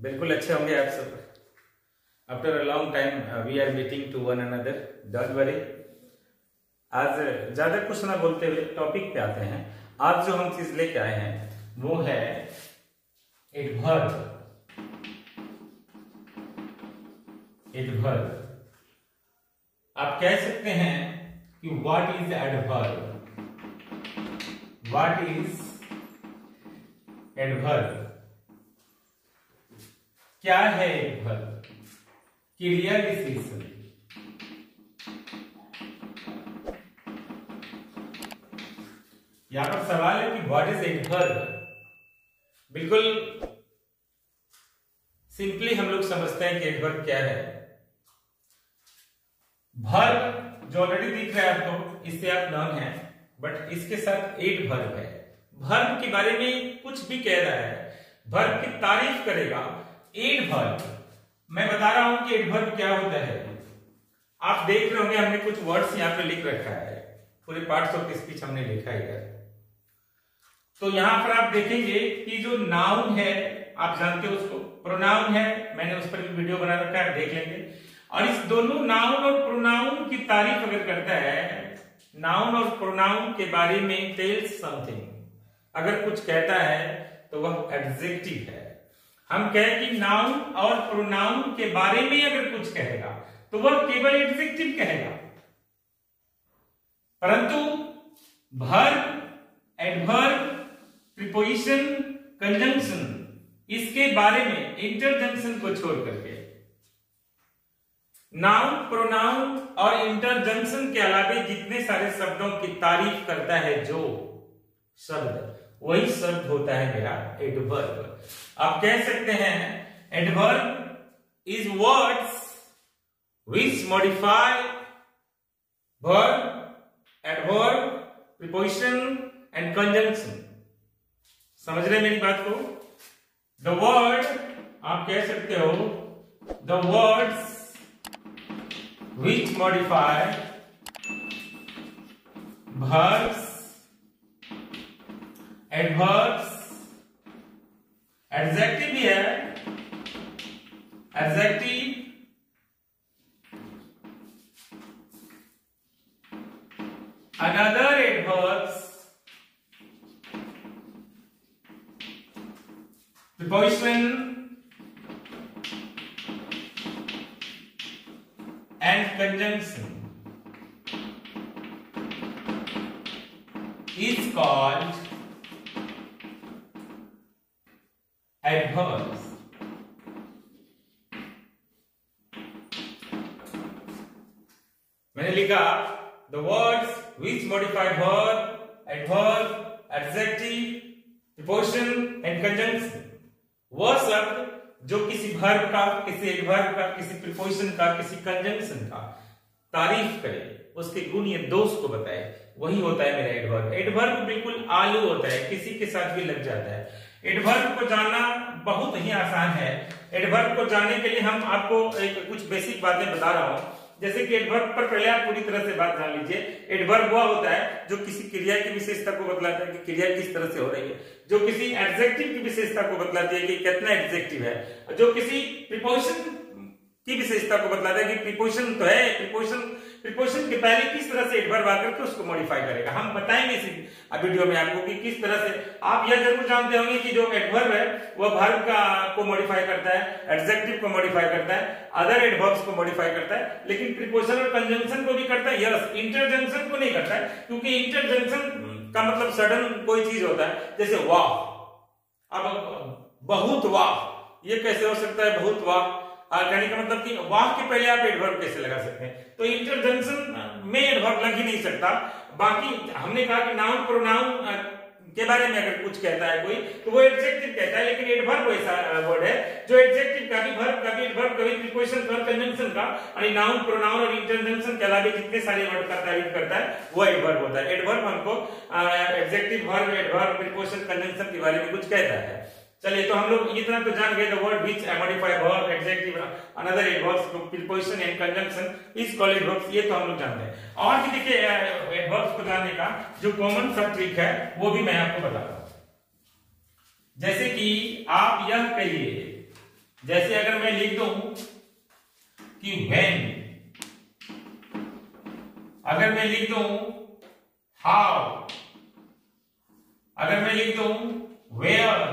बिल्कुल अच्छे होंगे आप सब। After a long time we are meeting to one another, don't worry. आज ज्यादा कुछ ना बोलते हुए टॉपिक पे आते हैं। आज जो हम चीज लेके आए हैं वो है एडवर्ब। एडवर्ब आप कह सकते हैं कि what is adverb. What is adverb, क्या है एडवर्ब? क्रिया विशेषण। यहां पर सवाल है कि व्हाट इज एडवर्ब। बिल्कुल सिंपली हम लोग समझते हैं कि एडवर्ब क्या है। वर्ब जो ऑलरेडी दिख रहा है आपको, इससे आप नॉन है, बट इसके साथ एडवर्ब है। वर्ब के बारे में कुछ भी कह रहा है, वर्ब की तारीफ करेगा। एडवर्ब मैं बता रहा हूं कि एडवर्ब क्या होता है। आप देख रहे होंगे हमने कुछ वर्ड्स यहां पे लिख रखा है, पूरे पार्ट्स ऑफ स्पीच हमने लिखा है इधर। तो यहां पर आप देखेंगे कि जो नाउन है, आप जानते हो उसको, प्रोनाउन है, मैंने उस पर भी वीडियो बना रखा है, देख लेंगे। और इस दोनों नाउन और प्रोनाउन की तारीफ अगर करता है, नाउन और प्रोनाउन के बारे में टेल्स समथिंग, अगर कुछ कहता है तो वह एडजेक्टिव है। हम कहें कि नाउन और प्रोनाउन के बारे में अगर कुछ कहेगा तो वह केवल एडजेक्टिव कहेगा। परंतु वर्ब, एडवर्ब, प्रीपोजिशन, कंजंक्शन, इसके बारे में इंटरजेक्शन को छोड़ करके, नाउन, प्रोनाउन और इंटरजेक्शन के अलावे जितने सारे शब्दों की तारीफ करता है जो शब्द, वही शब्द होता है मेरा एडवर्ब। आप कह सकते हैं adverb is words which modify verb, adverb, preposition and conjunction. समझ रहे हैं मेरी बात को? द वर्ड, आप कह सकते हो the words which modify verbs, adverbs, adjective भी है, adjective, another adverbs, preposition and conjunction is called adverbs. मैंने लिखा the words which modify verb, adverb, adjective, preposition and conjunction, वह शब्द जो किसी वर्ब का, किसी एडवर्ब का, किसी प्रीपोजिशन का, किसी कंजंक्शन का तारीफ करे, उसके गुण या दोष को बताए, वही होता है मेरा एडवर्ब। एडवर्ब बिल्कुल आलू होता है, किसी के साथ भी लग जाता है। एडवर्ब को जानना बहुत ही आसान है। एडवर्ब को जानने के लिए हम आपको कुछ बेसिक बातें बता रहा हूं। जैसे कि एडवर्ब पर पहले आप पूरी तरह से बात जान लीजिए। एडवर्ब वह होता है जो किसी क्रिया की विशेषता को बतलाता है कि क्रिया किस तरह से हो रही है, जो किसी एडजेक्टिव की विशेषता को बतलाती है कि कितना एडजेक्टिव है, जो किसी प्रीपोजिशन की विशेषता को बतलाता है कि प्रीपोजिशन तो है, प्रीपोजिशन के पहले किस तरह से एडवर्ब आकर के उसको मॉडिफाई करेगा। हम बताएंगे इस वीडियो में आपको कि किस तरह से। आप यह जरूर जानते होंगे कि जो एडवर्ब है वह वर्ब को मॉडिफाई करता है, एडजेक्टिव को मॉडिफाई करता है, अदर एडवर्ब्स को मॉडिफाई करता है, लेकिन प्रीपोजिशन और कंजंक्शन को भी करता है। यस, इंटरजेक्शन को नहीं करता है, क्योंकि इंटरजेक्शन का मतलब सडन कोई चीज होता है, जैसे वाह। अब बहुत वाह, ये कैसे हो सकता है बहुत वाह? कहने का मतलब कि वाह के पहले आप एडवर्ब कैसे लगा सकते हैं? तो इंटरजेक्शन में एडवर्ब लग ही नहीं सकता। बाकी हमने कहा कि नाउन, प्रोनाउन के बारे में अगर कुछ कहता है कोई तो वो एडजेक्टिव कहता है, लेकिन एडवर्ब ऐसा वर्ड है जो एडजेक्टिव का भी, वर्ब का भी, एडवर्ब का भी, प्रीपोजिशन का, कंजंक्शन का, और नाउन, प्रोनाउन और इंटरजेक्शन के अलावा जितने सारे वर्ड का तारीफ करता है वो एडवर्ब होता है। एडवर्ब हमको adjective, verb, adverb, preposition, conjunction के बारे में कुछ कहता है। चलिए, तो हम लोग इतना तो जान गए, the word which modify verb, adjective, another adverbs, preposition and conjunction is called adverbs, ये तो हम लोग जानते हैं। और भी देखिए एडवर्ब्स को जानने का जो कॉमन सब ट्रिक है वो भी मैं आपको बताता हूं। जैसे कि आप यह कहिए जैसे अगर मैं लिख दूं कि when, अगर मैं लिख दूं how, अगर मैं लिख दूं where,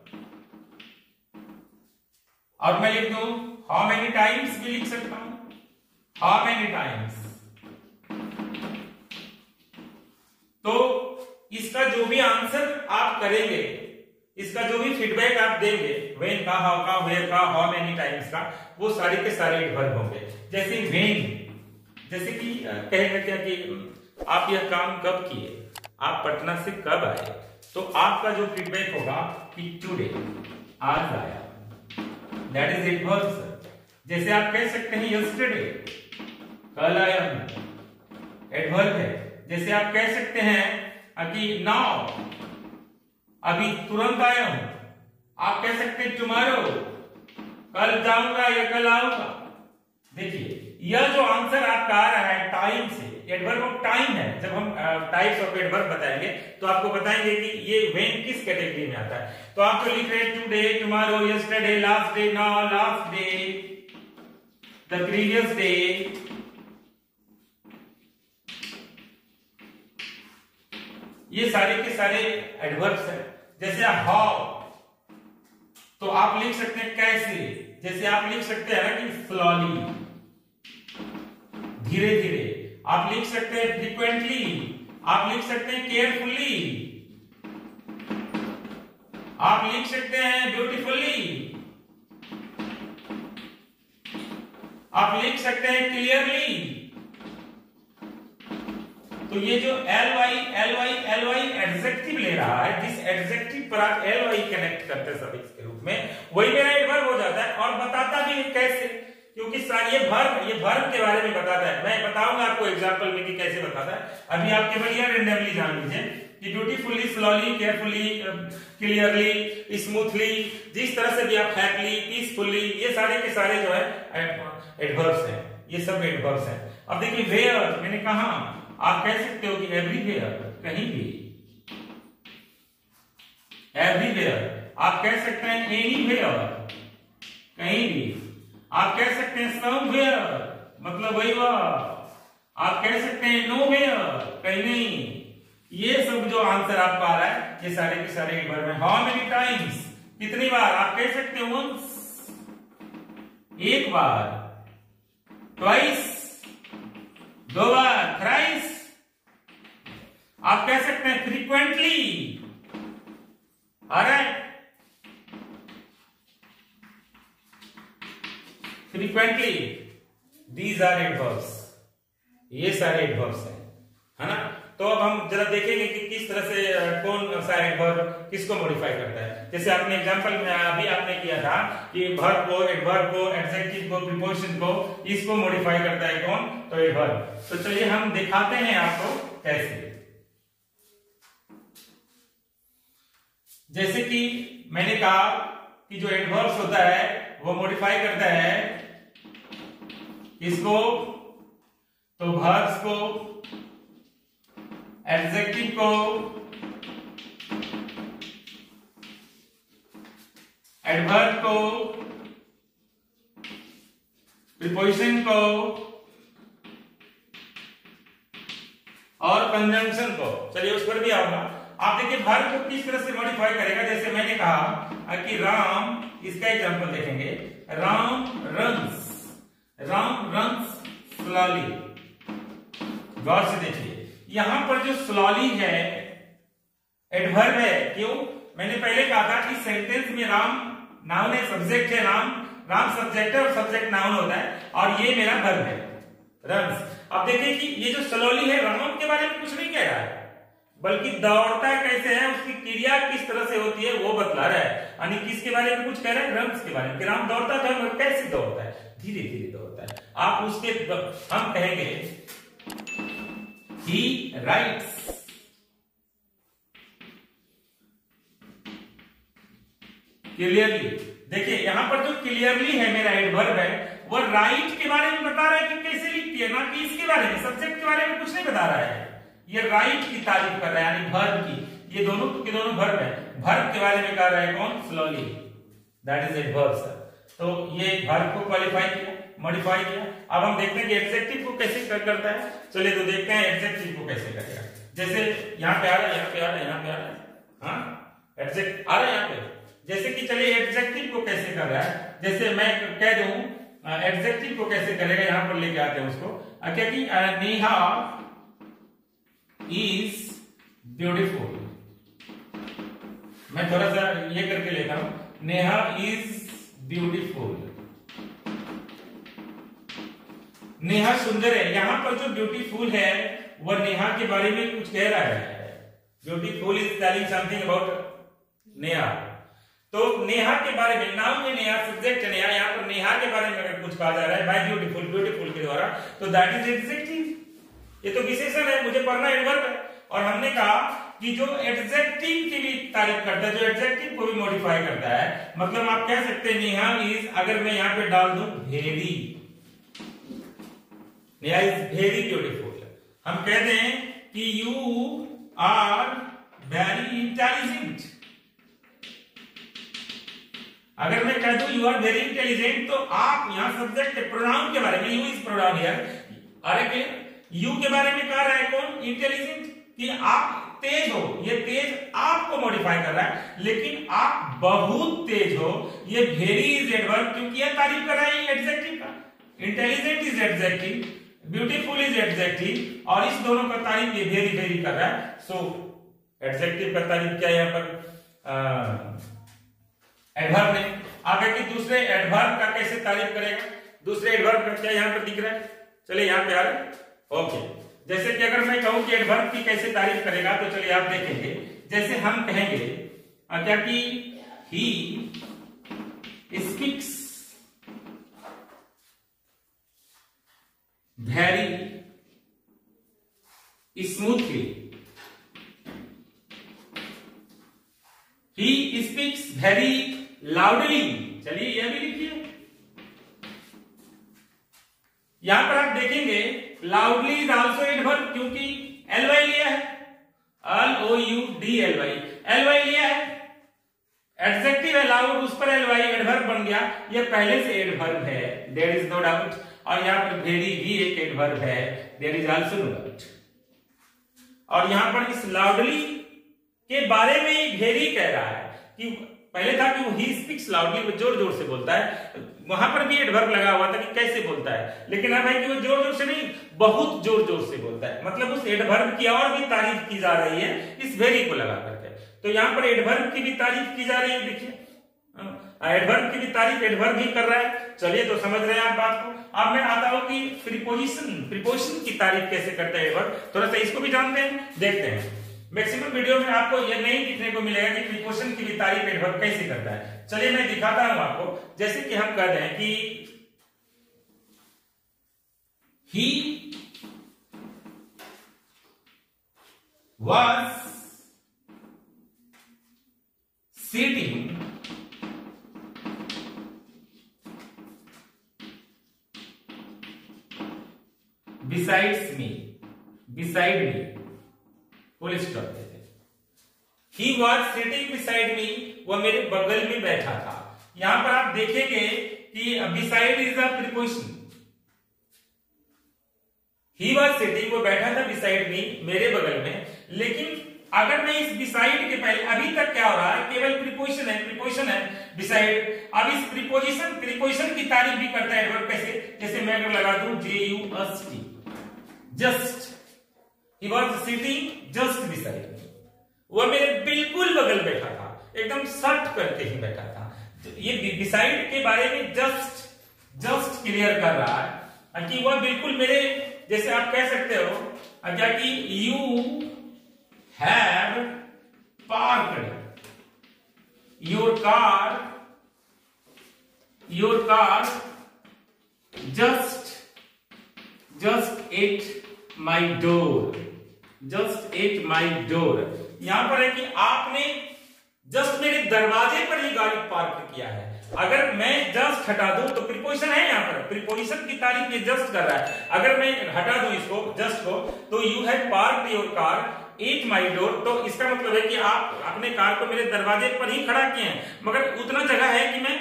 और मैं लिख दूं how many times भी लिख सकता हूं, how many times। तो इसका जो भी आंसर आप करेंगे, इसका जो भी फीडबैक आप देंगे, when का, how का, where का, how many times का, वो सारे के सारे एडवर्ब होंगे। जैसे when, जैसे कि कहेगा क्या कि आप यह काम कब किए, आप पटना से कब आए, तो आपका जो फीडबैक होगा कि टुडे, आज आया, दैट इज एडवर्ब। जैसे आप कह सकते हैं यस्टरडे, कल आया हूं, एडवर्ब है। जैसे आप कह सकते हैं कि नाउ, अभी तुरंत आया हूं, आप कह सकते हैं टुमारो, कल जाऊंगा या कल आऊंगा। देखिए यह जो आंसर आपका आ रहा है टाइम से, एडवर्ब ऑफ टाइम है। जब हम टाइप्स ऑफ एडवर्ब बताएंगे तो आपको बताएंगे कि ये व्हेन किस कैटेगरी में आता है। तो आप जो लिख रहे हैं today, tomorrow, yesterday, last day, now, last day, the previous day, ये सारे के सारे एडवर्ब्स हैं। जैसे हाउ, तो आप लिख सकते हैं कैसे, जैसे आप लिख सकते हैं कि स्लोली, धीरे धीरे। आप लिख सकते हैं फ्रीक्वेंटली, आप लिख सकते हैं केयरफुली, आप लिख सकते हैं ब्यूटीफुली, आप लिख सकते हैं क्लियरली। तो ये जो ly एडजेक्टिव ले रहा है, जिस एडजेक्टिव पर आप ly कनेक्ट करते हैं सफिक्स के रूप में, वही मेरा एडवर्ब हो जाता है। और बताता भी है कैसे, क्योंकि ये वर्ब के बारे में बताता है। मैं बताऊंगा आपको एग्जांपल में कि कैसे बताता है। अभी आप केवल यह रेंडमली जान लीजिए कि beautifully, slowly, carefully, clearly, smoothly, जिस तरह से भी आप हैप्पीली, पीसफुली, ये सारे के सारे जो है एडवर्ब्स हैं, ये सब एडवर्ब्स हैं। अब देखिए वेयर, मैंने कहा, आप कह सकते हो कि एवरीवेयर, कहीं भी, एवरीवेयर। आप कह सकते हैं एनीवेयर, कहीं भी। आप कह सकते हैं समवेयर, मतलब वही वह। आप कह सकते हैं नोवेयर, कहीं नहीं। ये सब जो आंसर आपका आ रहा है, ये सारे के सारे एडवर्ब हैं। हाउ मेनी टाइम्स, कितनी बार। आप कह सकते हैं वंस, एक बार, ट्वाइस, दो बार, थ्राइस। आप कह सकते हैं frequently, alright, frequently. These are adverbs, ये सारे एडवर्ब्स हैं, है ना। तो अब हम जरा देखेंगे कि किस तरह से कौन सा एडवर्ब किसको मॉडिफाई करता है। जैसे आपने एग्जांपल में अभी आपने किया था कि वर्ब को, एडवर्ब को, एडजेक्टिव को, प्रीपोजिशन को, इसको मॉडिफाई करता है कौन, तो एडवर्ब। तो चलिए हम दिखाते हैं आपको कैसे। जैसे कि मैंने कहा कि जो एडवर्ब्स होता है वो मॉडिफाई करता है इसको, तो वर्ब्स को, एडजेक्टिव को, एडवर्ब को, प्रीपोजिशन को और कंजंक्शन को। चलिए उस पर भी आऊंगा। आप देखिए वर्ब को किस तरह से मॉडिफाई करेगा। जैसे मैंने कहा कि राम, इसका एग्जांपल देखेंगे, Ram runs, Ram runs slowly. गौर से देखिए, यहां पर जो स्लोली है एडवर्ब है। क्यों? मैंने पहले कहा था कि सेंटेंस में राम नाउन है, सब्जेक्ट है राम, राम सब्जेक्ट है और सब्जेक्ट नाउन होता है, और ये मेरा वर्ब है रन्स। अब देखिए कि ये जो स्लोली है राम के बारे में कुछ नहीं कह रहा है, बल्कि दौड़ता कैसे है, उसकी क्रिया किस तरह से होती है वो बतला रहा है। यानी किसके बारे में कुछ कह रहा है, रन्स के बारे में। कि राम दौड़ता था, मगर कैसे दौड़ता है, धीरे धीरे दौड़ता है। आप उसके, हम कहेंगे he writes, क्लियरली। देखिए यहां पर जो क्लियरली है मेरा एडवर्ब है, वो राइट के बारे में बता रहा है कि कैसे लिखती है, ना कि इसके बारे में, सब्जेक्ट के बारे में कुछ नहीं बता रहा है। ये राइट की तारीफ कर रहा है, यानी वर्ब की। ये दोनों के दोनों वर्ब है। वर्ब के बारे में कह रहा है कौन, slowly, that is adverb sir. तो ये वर्ब को क्वालिफाई किया, मॉडिफाई किया। अब हम देखते हैं कि एडजेक्टिव को कैसे करता है। चलिए तो देखते हैं एडजेक्टिव को कैसे करेगा। जैसे यहाँ पे आ रहा है, यहाँ पे आ रहा है, यहाँ पे आ रहा है, हाँ एडजेक्ट आ रहा है यहाँ पे। जैसे कि चलिए एडजेक्टिव को कैसे कर रहा है, जैसे मैं कह दूं एडजेक्टिव को कैसे करेगा, यहाँ पर लेके आते हैं उसको। क्या कि नेहा इज ब्यूटीफुल, मैं थोड़ा सा ये करके लेता हूं, नेहा इज ब्यूटीफुल, नेहा सुंदर है। यहां पर जो ब्यूटीफुल है वह नेहा के बारे में कुछ कह रहा है। Beautiful is telling something about Neha. तो नेहा के बारे में, नाउन में नेहा, सब्जेक्ट नेहा, यहां पर नेहा के बारे में अगर कुछ कहा जा रहा है बाय ब्यूटीफुल, ब्यूटीफुल के द्वारा, तो दैट इज एडजेक्टिव। ये तो विशेषण है, मुझे पढ़ना एडवर्ब है। और हमने कहा कि जो एडजेक्टिव की भी तारीफ करता है, जो एडजेक्टिव को भी मॉडिफाई करता है, मतलब आप कह सकते हैं नेहा इज, अगर मैं यहां पे डाल दूं very, Neha is very beautiful. हम कहते हैं कि यू आर वेरी इंटेलिजेंट। अगर मैं कह दूं यू आर वेरी इंटेलिजेंट, तो आप यहां सब्जेक्ट प्रोनाउन के बारे में, यू इज प्रोनाउन हियर, अरे यू के बारे में कह रहा है कौन, इंटेलिजेंट, कि आप तेज हो। ये तेज आपको मॉडिफाई कर रहा है, लेकिन आप बहुत तेज हो, ये वेरी इज एडवर्ब, क्योंकि यह तारीफ कर रहा है एडजेक्टिव का। Intelligent is adjective, beautiful is adjective, और इस दोनों का तारीफ ये वेरी वेरी कर रहा है। सो एडजेक्टिव का तारीफ क्या यहां पर एडवर्ब ने। आगे की दूसरे एडवर्ब का कैसे तारीफ करेगा, दूसरे एडवर्ब का क्या यहां पर दिख रहा है, चलिए यहां पे आ रहा है। ओके, जैसे कि अगर मैं कहूं कि एडवर्ब की कैसे तारीफ करेगा, तो चलिए आप देखेंगे। जैसे हम कहेंगे क्या कि he speaks very smoothly, he speaks very loudly. चलिए यह भी लिखिए। यहां पर आप देखेंगे लाउडली इज आल्सो एडवर्ब, क्योंकि एलवाई लिया है, LOUDLY, एलवाई लिया है। एडजेक्टिव है लाउड, उस पर एलवाई एडवर्ब बन गया, ये पहले से एडवर्ब है, देयर इज नो डाउट। और यहां पर वेरी भी एक एडवर्ब है, there is also no doubt. और यहां पर इस लाउडली के बारे में ही वेरी कह रहा है कि पहले था कि वो ही स्पीक्स लाउडली, वो जोर जोर से बोलता है, वहां पर भी एडवर्ब लगा हुआ था कि कैसे बोलता है, लेकिन अब है कि वो जोर जोर से नहीं, बहुत जोर जोर से बोलता है। मतलब उस एडवर्ब की और भी तारीफ की जा रही है इस वेरी को लगा करके। तो यहां पर एडवर्ब की भी तारीफ की जा रही है, देखिए एडवर्ब की भी तारीफ एडवर्ब ही कर रहा है। चलिए तो समझ रहे हैं आप बात को। अब मैं आता हूं कि प्रीपोजिशन की तारीफ कैसे करता है एडवर्ब, थोड़ा सा इसको भी जानते हैं, देखते हैं। मैक्सिमम वीडियो में आपको यह नहीं दिखने को मिलेगा कि प्रीपोजिशन की भी तारीफ एडवर्ब कैसे करता है। चलिए मैं दिखाता हूं आपको। जैसे कि हम कह रहे हैं कि he was sitting beside me, full stop देते। He was sitting beside me, वह मेरे बगल में बैठा था। यहां पर आप देखेंगे कि beside is a preposition। He was sitting, वो बैठा था beside me, मेरे बगल में। लेकिन अगर मैं इस beside के पहले, अभी तक क्या हो रहा है, केवल प्रीपोजिशन है beside। अब इस प्रीपोजिशन की तारीफ भी करता है एडवर्ब, कैसे, जैसे मैं अगर लगा दूं JUST, just, he was sitting just beside me, वह मेरे बिल्कुल बगल बैठा था, एकदम सट करके ही बैठा था। ये beside के बारे में जस्ट क्लियर कर रहा है कि वह बिल्कुल मेरे, जैसे आप कह सकते हो क्या कि you have parked your car just at my door, यहां पर है कि आपने जस्ट मेरे दरवाजे पर ही गाड़ी पार्क किया है। अगर मैं जस्ट हटा दूं तो प्रीपोजिशन है, यहां पर प्रीपोजिशन की तारीफ ये जस्ट कर रहा है। अगर मैं हटा दूं इसको जस्ट को, तो you have parked your car at my door, तो इसका मतलब है कि आप अपने कार को मेरे दरवाजे पर ही खड़ा किए हैं, मगर उतना जगह है कि मैं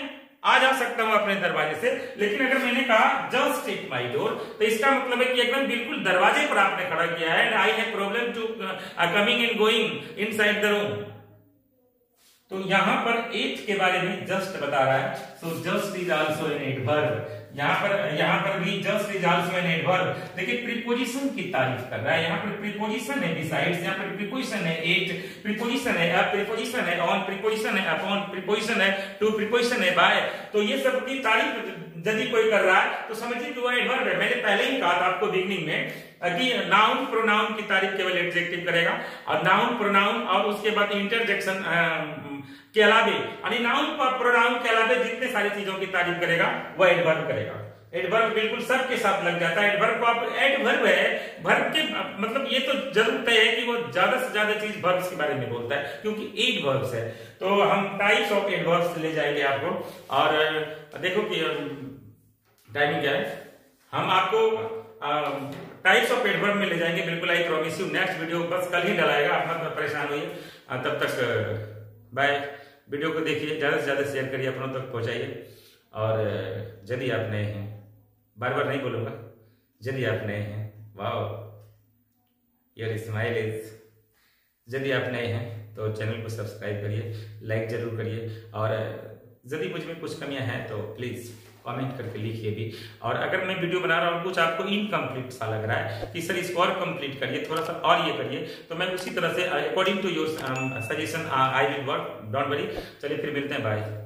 आ जा सकता हूं अपने दरवाजे से। लेकिन अगर मैंने कहा जस्ट एट माई डोर, तो इसका मतलब है कि एकदम बिल्कुल दरवाजे पर आपने खड़ा किया है। And I have problem to coming and going inside the room. तो यहां पर एट के बारे में जस्ट बता रहा है। So just is also an adverb. यहां पर भी just is also an adverb. देखिए प्रीपोजिशन की तारीफ कर रहा है। यहां पर प्रीपोजिशन है बिसाइड्स, यहां पर प्रीपोजिशन है एट, प्रीपोजिशन है अप, प्रीपोजिशन है ऑन, प्रीपोजिशन है अपॉन, प्रीपोजिशन है टू, प्रीपोजिशन है बाय। तो ये सब की तारीफ यदि कोई कर रहा है तो समझिए कि वो एडवर्ब है। मैंने पहले ही कहा था आपको बिगनिंग में कि नाउन प्रोनाउन की तारीफ केवल एडजेक्टिव करेगा, और नाउन प्रोनाउन और उसके बाद इंटरजेक्शन के अलावे, यानी नाउन प्रोनाउन के अलावे जितने सारी चीजों की तारीफ करेगा वो एडवर्ब करेगा। एडवर्ब बिल्कुल सबके साथ लग जाता है। एडवर्ब को आप एडवर्ब है, वर्ब के मतलब ये तो जरूर तय है कि वो ज्यादा से ज्यादा चीज वर्ब्स के बारे में बोलता है, क्योंकि 8 वर्ब्स है। तो हम टाइप्स ऑफ एडवर्ब्स ले जाएंगे आपको। और देखो कि टाइमिंग क्या है, हम आपको टाइप्स ऑफ एडवर्ब में ले जाएंगे, बिल्कुल I promise you. Next video बस कल ही डलाएगा, आप मत परेशान होइए। तब तक बाय। वीडियो को देखिए, ज्यादा से ज्यादा शेयर करिए, अपनों तक पहुंचाइए। और यदि आप नए हैं, बार बार नहीं बोलूंगा, यदि आप नए हैं, वाओ योर स्माइल इज, यदि आप नए हैं तो चैनल को सब्सक्राइब करिए, लाइक जरूर करिए। और यदि मुझ में कुछ कमियां हैं तो प्लीज कमेंट करके लिखिए भी। और अगर मैं वीडियो बना रहा हूँ कुछ आपको इनकम्प्लीट सा लग रहा है कि सर इसको और कंप्लीट करिए, थोड़ा सा और ये करिए, तो मैं उसी तरह से according to your suggestion I will work, don't worry. चलिए फिर मिलते हैं, बाय।